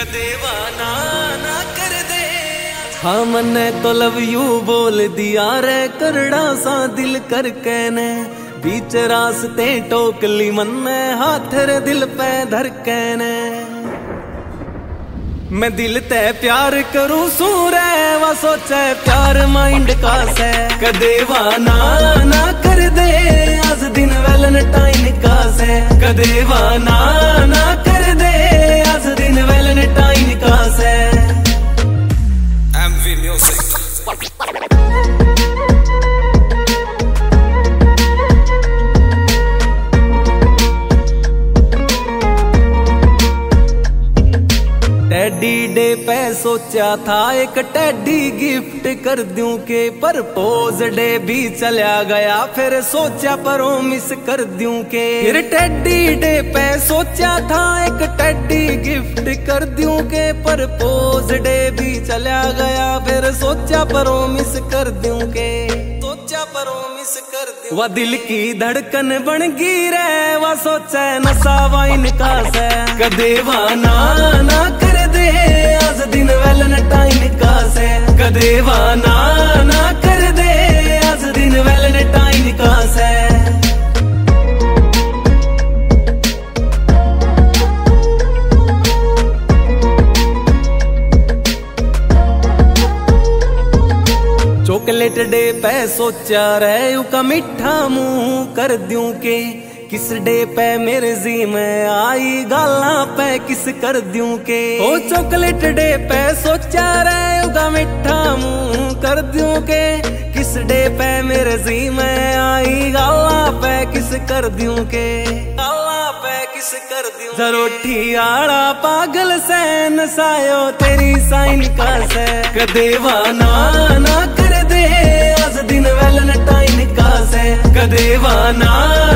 कदे वाना ना कर दे। हाँ मन्ने तो लव यू बोल दिया रे करड़ा सा दिल करके ने, बीच रास्ते टोकली मन्ने हाथ रे दिल पे धर के ने। मैं दिल ते प्यार करूं सूरे वा सोचे प्यार माइंड का से। कदे वाना ना कर दे आज दिन वैलेंटाइन का से। कदे वाना ना कर दे आज दिन वैलेंटाइन का से। MV Music। टेडी डे पे सोचा था एक टेडी गिफ्ट कर दूं के, परपोज डे भी चला गया फिर सोचा प्रॉमिस कर दूं के। फिर टेडी डे पे सोचा था एक टेडी गिफ्ट कर दूं के, परपोज डे भी चला गया फिर सोचा प्रॉमिस कर दूं के। सोचा प्रॉमिस कर दूं वह दिल की धड़कन बन गई रे वह सोचा नशा वाइन का से। कदे वाना ना कर दे आज दिन वैलेंटाइन का से। कदे वाना ना कर दे आज दिन वैलेंटाइन का से। चॉकलेट डे पे सोचा रे का मीठा मुंह कर दूं के, किस डे पे मेरे जी में आई गाला पे किस कर दूं के। ओ चॉकलेट डे पे सोचा रे का मीठा मुंह कर दूं के, किस डे पे मेरे जी में आई गाला पे किस कर दूं के। गाला पे किस कर दूं। जरोठी आड़ा पागल से नसायो तेरी साइन का से। कदे वाना ना कर दे आज दिन वैलेंटाइन का से। कदे वाना